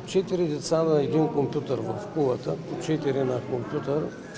4 деца на един компютър в кулата, по 4 на компютър,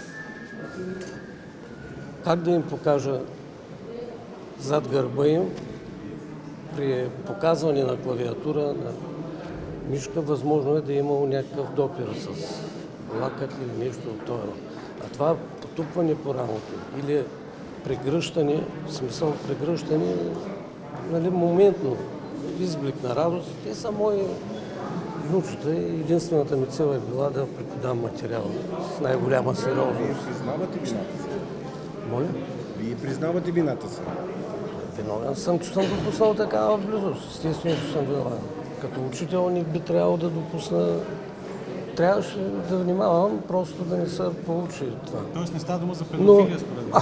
как да им покажа зад гърба им, при показване на клавиатура, на мишка, възможно е да е имало някакъв допир с лакът или нещо от това. А това потупване по рамото или прегръщане, в смисъл прегръщане, нали, моментно, изблик на радост, те са мои внучета и единствената ми цел е била да преподам материал с най-голяма сериозност. Вие признавате вината си? Моля? Вие признавате вината си? Виновен съм, че съм допуснал такава близост. Естествено, че съм виновен. Като учител не би трябвало да допусна. Трябваше да внимавам, просто да не се получи това. Тоест не става дума за педофилия, според мен.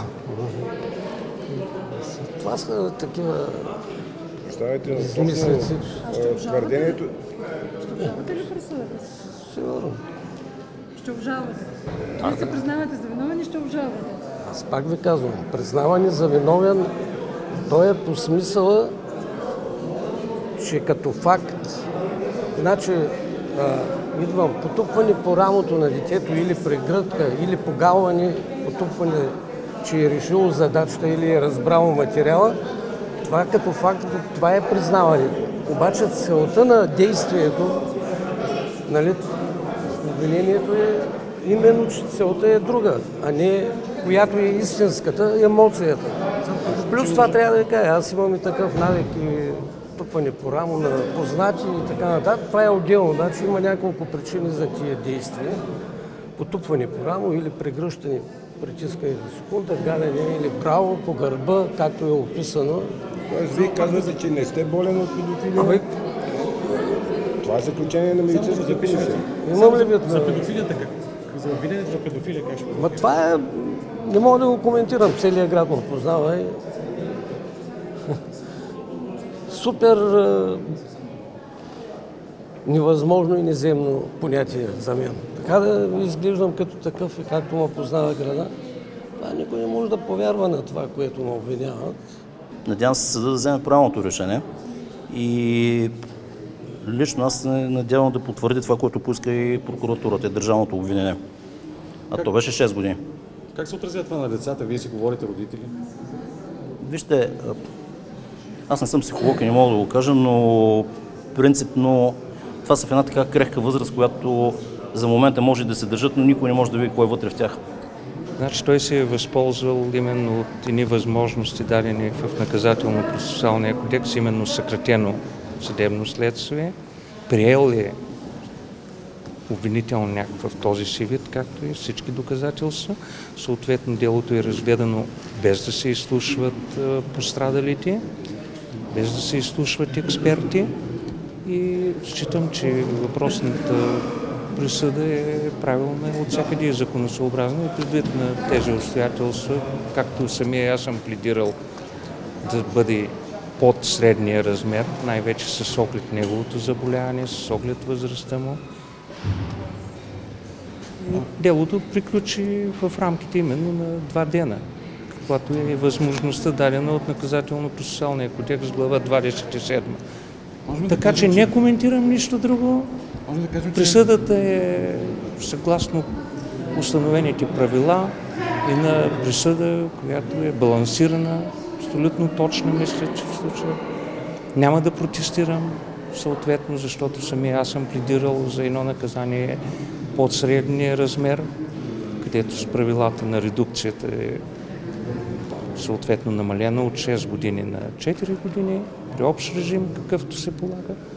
Това са такива Оставайте измислици. твърдението. Ще обжалвате ли присъдата? Сигурно. Ще обжалвате. Вие се признавате за виновен и ще обжалвате. Аз пак ви казвам, признаване за виновен, той е по смисъла, че като факт, значи идвам потупване по рамото на детето или прегръдка, или погалване, потупване, че е решило задачата или е разбрало материала, това като факт, това е признаването. Обаче целта на действието, нали, обвинението е именно, че целта е друга, а не която е истинската емоцията. Плюс това трябва да кажа, аз имам и такъв навик и тупане по рамо на познати и така нататък. Това е отделно, значи има няколко причини за тия действия. Потупване по рамо или прегръщане, притискане за секунда, галене или право по гърба, както е описано. Тоест, вие казвате, че не сте болен от педофилия? Това е заключение на медицинската комисия. Имам ли вид За педофилията как? За обвинението за педофилия как ще го? това е... Не мога да го коментирам. Целият град го познава и... Супер невъзможно и неземно понятие за мен. Така да изглеждам като такъв и както ме познава града, това никой не може да повярва на това, което ме обвиняват. Надявам се съда да вземе правилното решение и лично аз се надявам да потвърди това, което поиска и прокуратурата, и държавното обвинение. А то беше 6 години. Как се отразява това на децата? Вие си говорите родители? Вижте, аз не съм психолог и не мога да го кажа, но принципно това са в една така крехка възраст, която за момента може да се държат, но никой не може да види кой е вътре в тях. Значи той се е възползвал именно от едни възможности, дадени в наказателно-процесуалния кодекс, именно съкратено съдебно следствие. Приел е обвинителен акт в този си вид, както и всички доказателства. Съответно, делото е разгледано без да се изслушват пострадалите, без да се изслушват експерти и считам, че въпросната присъда е правилна от всякъде и законосъобразна и предвид на тези обстоятелства, както самия аз съм пледирал да бъде под средния размер, най-вече с оглед неговото заболяване, с оглед възрастта му. Делото приключи в рамките именно на 2 дена, каквато е възможността дадена от наказателно-процесуалния кодекс, глава 27. Така че не коментирам нищо друго. Присъдата е съгласно установените правила и на присъда, която е балансирана, абсолютно точна, мисля, че в случая няма да протестирам, съответно, защото самия аз съм пледирал за едно наказание под средния размер, където с правилата на редукцията е съответно намалена от 6 години на 4 години, при общ режим, какъвто се полага.